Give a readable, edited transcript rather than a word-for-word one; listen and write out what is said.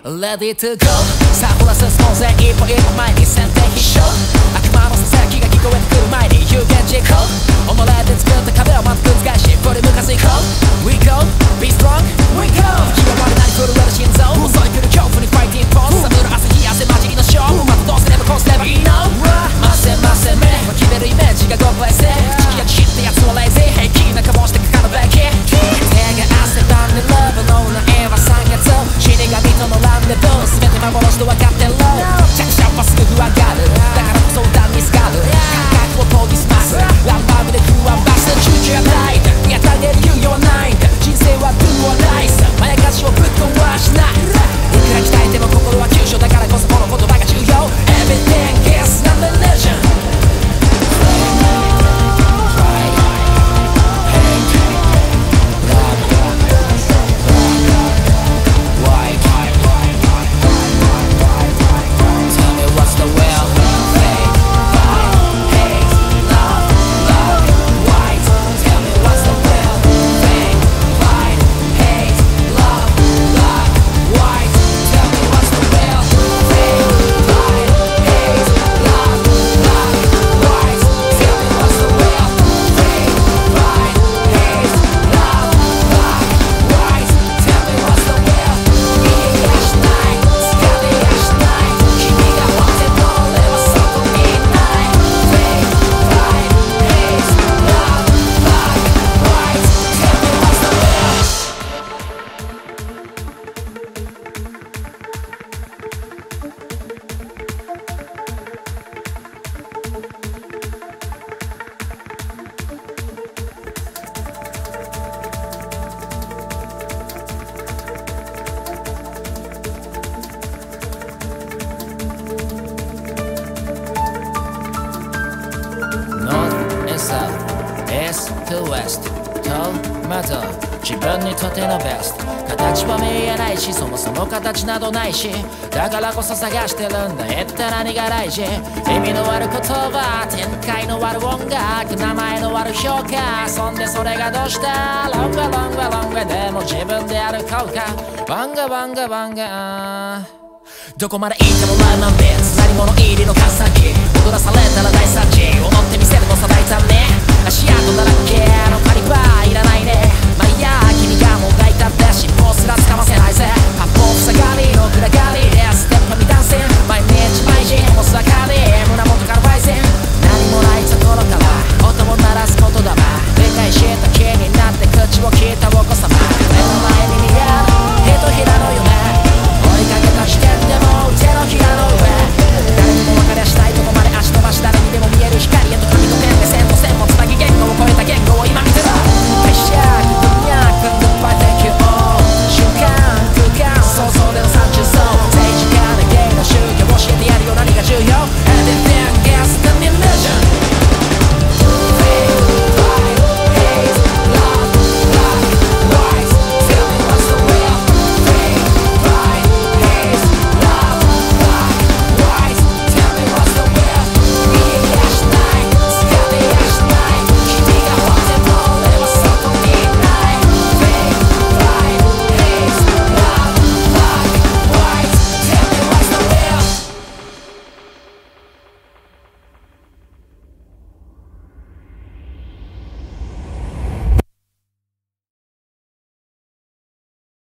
Ready to go さあほら進もうぜ一歩一歩前に先手必勝悪魔のささやきが聞こえてくる前に有言実行己で作った壁をまず覆し振り向かず行こう We go Be strong We go 気が悪なり震える心臓襲い来る恐怖にファイティングポーズ寒る朝日汗混じりの勝負またどうすればこうすればいいのませませめ決めるイメージがごプレイセー口焼き知ったやつはレイジー平気な顔してかかるべき手が汗ばんでラブの苗は3月死神とのランデブー全て幻と分かってる着車はすぐ不安がるだからこそ歌にすがる感覚を研ぎ澄ますランバーグで不安バス躊躇はない見当たれる猶予はないんだ人生はドゥはライスまやかしをぶっ壊しないいくら鍛えても心は急所だからこそこの言葉が重要 Everything is not religion East to West とまず自分にとってのベスト形は見えないしそもそも形などないしだからこそ探してるんだ一体何が大事意味のある言葉展開のある音楽名前のある評価そんでそれがどうしたロンガロンガロンガでも自分で歩こうかバンガバンガバンガどこまで行ってもライマンビーツ何者入りの傘機踊らされたら大惨事踊ってみせるのさ大胆ね